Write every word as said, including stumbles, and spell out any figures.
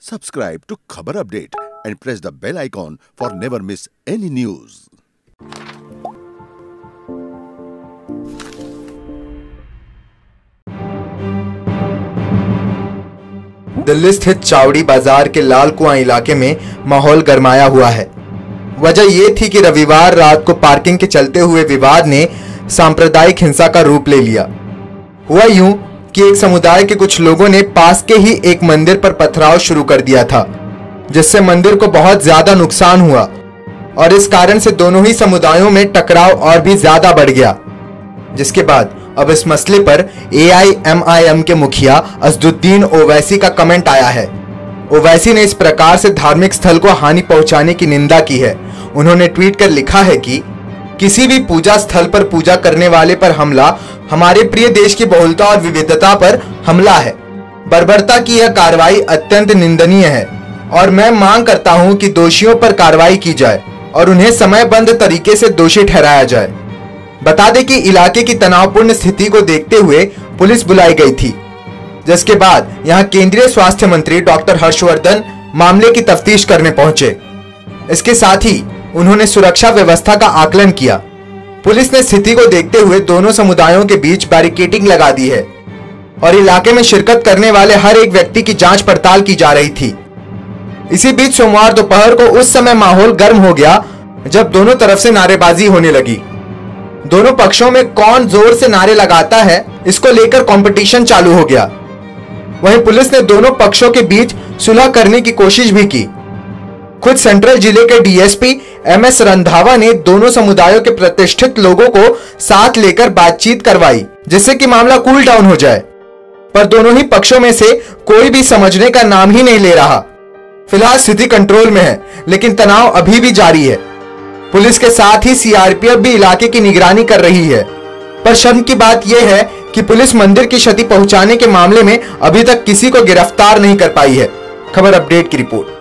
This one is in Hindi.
Subscribe to Khabar Update and press the bell icon for never miss any news. Delhi स्थित चावड़ी बाजार के लाल कुआं इलाके में माहौल गरमाया हुआ है। वजह यह थी कि रविवार रात को पार्किंग के चलते हुए विवाद ने सांप्रदायिक हिंसा का रूप ले लिया। हुआ यूं कि एक समुदाय के कुछ लोगों ने पास के ही एक मंदिर पर पथराव शुरू कर दिया था, जिससे मंदिर को बहुत ज्यादा नुकसान हुआ और इस कारण से दोनों ही समुदायों में टकराव और भी ज्यादा बढ़ गया। जिसके बाद अब इस मसले पर ए आई एम आई एम के मुखिया असदुद्दीन ओवैसी का कमेंट आया है। ओवैसी ने इस प्रकार से धार्मिक स्थल को हानि पहुंचाने की निंदा की है। उन्होंने ट्वीट कर लिखा है कि किसी भी पूजा स्थल पर पूजा करने वाले पर हमला हमारे प्रिय देश की बहुलता और विविधता पर हमला है। बर्बरता की यह कार्रवाई अत्यंत निंदनीय है और मैं मांग करता हूं कि दोषियों पर कार्रवाई की जाए और उन्हें समयबद्ध तरीके से दोषी ठहराया जाए। बता दें कि इलाके की तनावपूर्ण स्थिति को देखते हुए पुलिस बुलाई गई थी, जिसके बाद यहां केंद्रीय स्वास्थ्य मंत्री डॉक्टर हर्षवर्धन मामले की तफ्तीश करने पहुंचे। इसके साथ ही उन्होंने सुरक्षा व्यवस्था का आकलन किया। पुलिस ने स्थिति को देखते हुए दोनों समुदायों के बीच बैरिकेडिंग लगा दी है और इलाके में शिरकत करने वाले हर एक व्यक्ति की जांच पड़ताल की जा रही थी। इसी बीच सोमवार दोपहर को उस समय माहौल गर्म हो गया जब दोनों तरफ से नारेबाजी होने लगी। दोनों पक्षों में कौन जोर से नारे लगाता है, इसको लेकर कंपटीशन चालू हो गया। वहीं पुलिस ने दोनों पक्षों के बीच सुलह करने की कोशिश भी की। खुद सेंट्रल जिले के D S P M S Randhawa ने दोनों समुदायों के प्रतिष्ठित लोगों को साथ लेकर बातचीत करवाई, जिससे कि मामला कूल डाउन हो जाए। पर दोनों ही पक्षों में से कोई भी समझने का नाम ही नहीं ले रहा। फिलहाल स्थिति कंट्रोल में है, लेकिन तनाव अभी भी जारी है। पुलिस के साथ ही सी आर पी एफ भी इलाके की निगरानी कर रही है। पर शर्म की बात यह है कि पुलिस मंदिर की क्षति पहुंचाने के मामले में अभी तक किसी को गिरफ्तार नहीं कर पाई है। खबर अपडेट की रिपोर्ट।